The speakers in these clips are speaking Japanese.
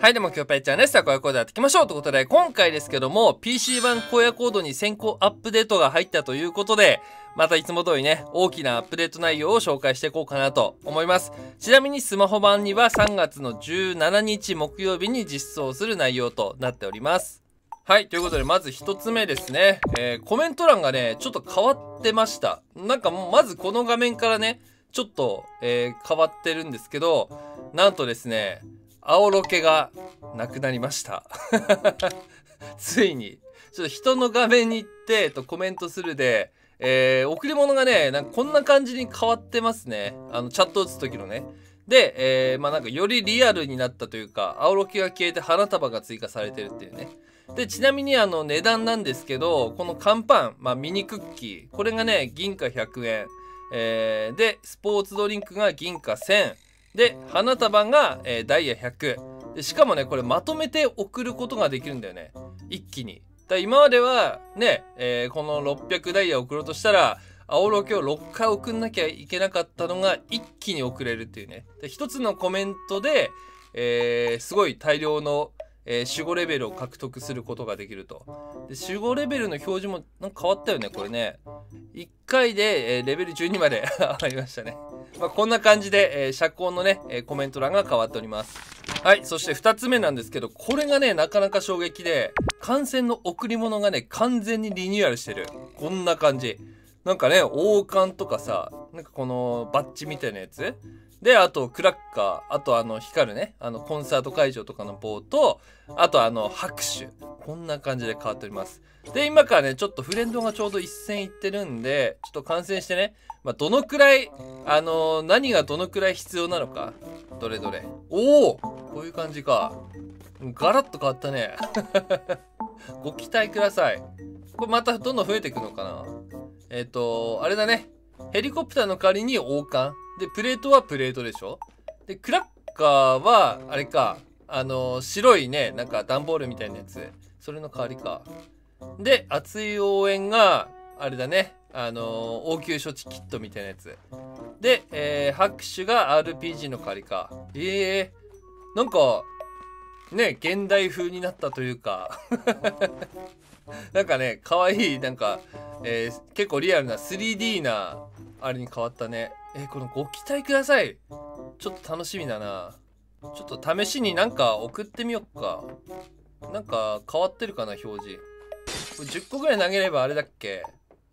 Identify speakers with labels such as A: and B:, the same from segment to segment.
A: はい、どうも、きょうぺいちゃんです。さあ、荒野コードやっていきましょうということで、今回ですけども、PC 版荒野コードに先行アップデートが入ったということで、またいつも通りね、大きなアップデート内容を紹介していこうかなと思います。ちなみにスマホ版には3月の17日木曜日に実装する内容となっております。はい、ということで、まず一つ目ですね。コメント欄がね、ちょっと変わってました。なんかもう、まずこの画面からね、ちょっと、変わってるんですけど、なんとですね、青ロケがなくなりましたついにちょっと人の画面に行ってコメントするで、贈り物がねなんかこんな感じに変わってますね。チャット打つ時のね。で、まあなんかよりリアルになったというか、青ロケが消えて花束が追加されてるっていうね。でちなみに値段なんですけど、この乾パン、まあ、ミニクッキーこれがね銀貨100円、でスポーツドリンクが銀貨1000で花束が、ダイヤ100で、しかもねこれまとめて送ることができるんだよね、一気に。今まではね、この600ダイヤ送ろうとしたら青ロケを6回送んなきゃいけなかったのが一気に送れるっていうね。で一つのコメントで、すごい大量の守護レベルを獲得することができると。で守護レベルの表示もなんか変わったよねこれね。1回で、レベル12まで上がりましたね。まあ、こんな感じで、社交のね、コメント欄が変わっております。はい、そして2つ目なんですけど、これがねなかなか衝撃で、観戦の贈り物がね完全にリニューアルしてる。こんな感じ。なんかね王冠とかさ、なんかこのバッジみたいなやつで、あとクラッカー、あと光るねコンサート会場とかの棒と、あと拍手、こんな感じで変わっております。で今からねちょっとフレンドがちょうど一戦いってるんで、ちょっと観戦してね、まあ、どのくらい何がどのくらい必要なのか、どれどれ。おお、こういう感じか。ガラッと変わったねご期待ください。これまたどんどん増えていくのかな。あれだね、ヘリコプターの代わりに王冠で、プレートはプレートでしょ。でクラッカーはあれか、白いねなんか段ボールみたいなやつ、それの代わりか。で熱い応援があれだね、応急処置キットみたいなやつで、拍手が RPG の代わりか。なんかね現代風になったというかなんかね可愛い、なんか、結構リアルな 3D なあれに変わったね。このご期待ください、ちょっと楽しみだな。ちょっと試しになんか送ってみよっか。なんか変わってるかな表示。これ10個ぐらい投げればあれだっけ、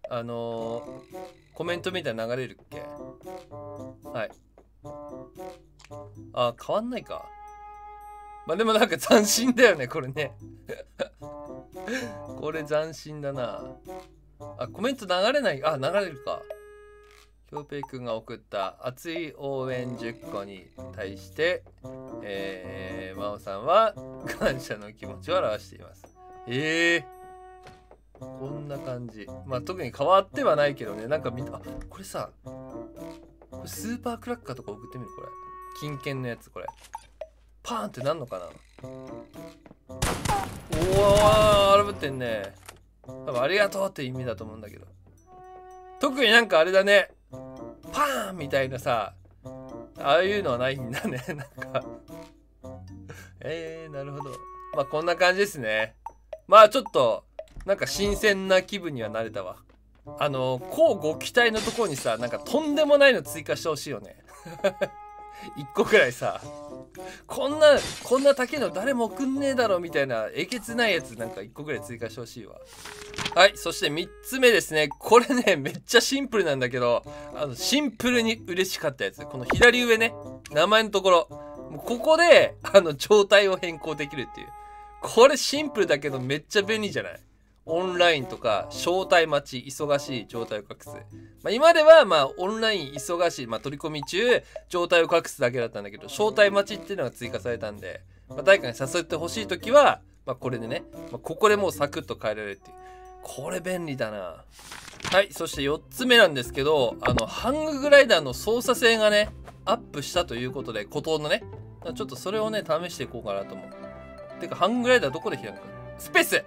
A: コメントみたいな流れるっけ。はい。あ、変わんないか。まあでもなんか斬新だよねこれねこれ斬新だな。あ、コメント流れない。あ、流れるか。きょうぺいくんが送った熱い応援10個に対して、真央さんは感謝の気持ちを表しています。こんな感じ。まあ特に変わってはないけどね。なんか見た、あ、これさ、これスーパークラッカーとか送ってみるこれ。金券のやつこれ。パーンってなんのかな。おお、荒ぶってんね。多分ありがとうって意味だと思うんだけど。特になんかあれだね。パーンみたいなさ、ああいうのはないんだね。なんかなるほど。まあこんな感じですね。まあちょっとなんか新鮮な気分にはなれたわ。こうご期待のところにさ、なんかとんでもないの追加してほしいよね1個くらいさ、こんな高いの誰も送んねえだろみたいなえげつないやつ、なんか1個くらい追加してほしいわ。はい、そして3つ目ですね。これねめっちゃシンプルなんだけど、シンプルに嬉しかったやつ、この左上ね、名前のところ、ここで状態を変更できるっていう。これシンプルだけどめっちゃ便利じゃない。オンラインとか招待待ち、忙しい状態を隠す。まあ、今ではまあオンライン忙しい、まあ、取り込み中状態を隠すだけだったんだけど、招待待ちっていうのが追加されたんで、まあ、誰かに誘ってほしいときは、まあ、これでね、まあ、ここでもうサクッと変えられるっていう。これ便利だな。はい、そして4つ目なんですけど、ハンググライダーの操作性がねアップしたということで、孤島のね、ちょっとそれをね試していこうかなと思う。てかハンググライダーどこで開くか。スペースね。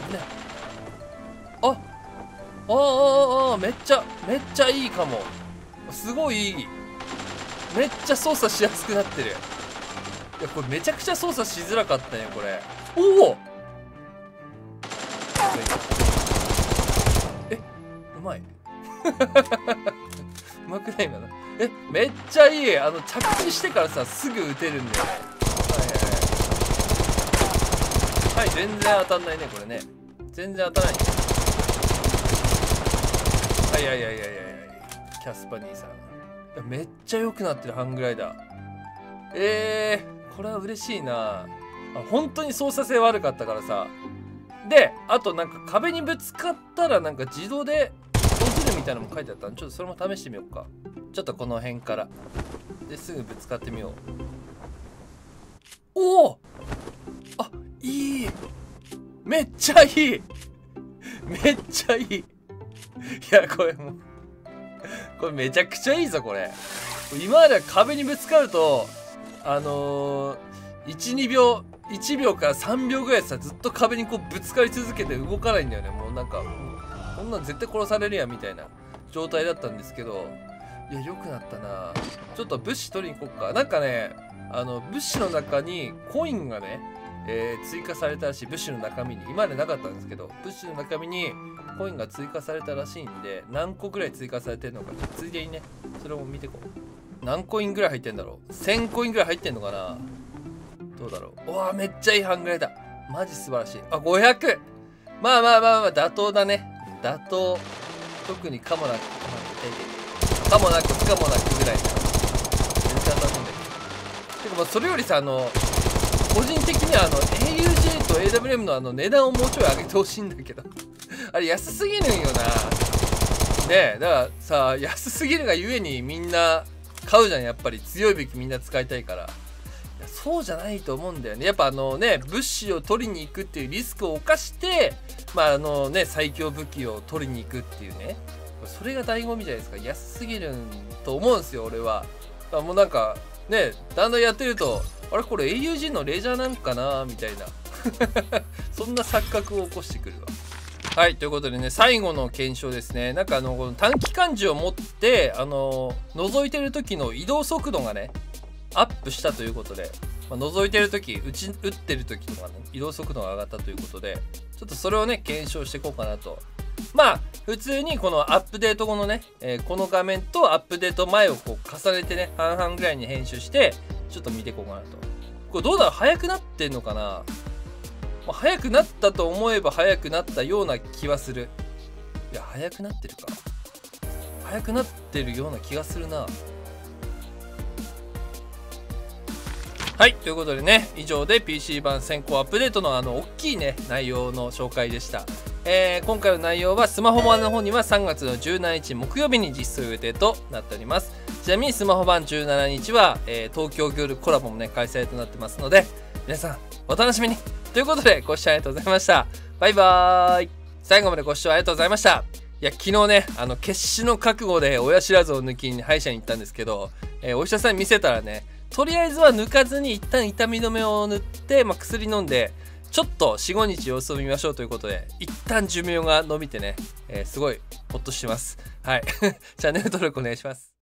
A: めっちゃいいかも。すごいいい。めっちゃ操作しやすくなってる。 やこれめちゃくちゃ操作しづらかったねこれ。おおうまい。うまくないかな。めっちゃいい。着地してからさすぐ撃てるんだよね。はい、全然当たんないねこれね。全然当たらない。はいはいはいはいはい。キャスパ兄さんめっちゃ良くなってる。ハングライダー。これは嬉しいな。本当に操作性悪かったからさ。であとなんか壁にぶつかったらなんか自動で落ちるみたいなのも書いてあったんで、ちょっとそれも試してみようか。ちょっとこの辺からですぐぶつかってみよう。おお、あ、いい。めっちゃいい。めっちゃいい。いやこれもうこれめちゃくちゃいいぞこれ。今までは壁にぶつかると12秒1秒から3秒ぐらいさずっと壁にこうぶつかり続けて動かないんだよね。もうなんかこんなん絶対殺されるやんみたいな状態だったんですけど、いや良くなったな。ちょっと物資取りに行こっか。なんかね物資の中にコインがね、追加されたらしい。物資の中身に今までなかったんですけど、物資の中身にコインが追加されたらしいんで、何個ぐらい追加されてるのかついでにねそれも見てこう。何コインぐらい入ってんだろう。1000コインぐらい入ってんのかな。どうだろう。うわめっちゃいいハングライダー。マジ素晴らしい。あ、500。まあまあまあまあ妥当だね。妥当。特に可もなく、可もなく不可もなくぐらいだ。全然当たるんだけど。てかまあそれよりさ個人的にはAUG と AWM の値段をもうちょい上げてほしいんだけどあれ安すぎるんよな。ねえだからさ安すぎるがゆえにみんな買うじゃん。やっぱり強い武器みんな使いたいから。そうじゃないと思うんだよね。やっぱ物資を取りに行くっていうリスクを冒して最強武器を取りに行くっていうね、それが醍醐味じゃないですか。安すぎると思うんですよ俺は。もうなんかねだんだんやってるとあれこれ AUG のレジャーなんかなみたいなそんな錯覚を起こしてくるわ。はい、ということでね最後の検証ですね。なんかこの短期間銃を持って覗いてる時の移動速度がねアップしたということで、覗いてる時撃ってる時とかね移動速度が上がったということで、ちょっとそれをね検証していこうかなと。まあ普通にこのアップデート後のね、この画面とアップデート前をこう重ねてね半々ぐらいに編集してちょっと見ていこうかなと。これどうだろう、速くなってんのかな。速くなったと思えば速くなったような気はする。いや速くなってるか。速くなってるような気がするな。はい、ということでね以上で PC 版先行アップデートの大きいね内容の紹介でした。今回の内容はスマホ版の方には3月の17日木曜日に実装予定となっております。ちなみにスマホ版17日は、東京ギョルコラボもね開催となってますので皆さんお楽しみにということでご視聴ありがとうございました。バイバーイ。最後までご視聴ありがとうございました。いや昨日ね決死の覚悟で親知らずを抜きに歯医者に行ったんですけど、お医者さんに見せたらねとりあえずは抜かずに一旦痛み止めを塗って、薬飲んでちょっと 4,5 日様子を見ましょうということで一旦寿命が伸びてね、すごいほっとしてます。はいチャンネル登録お願いします。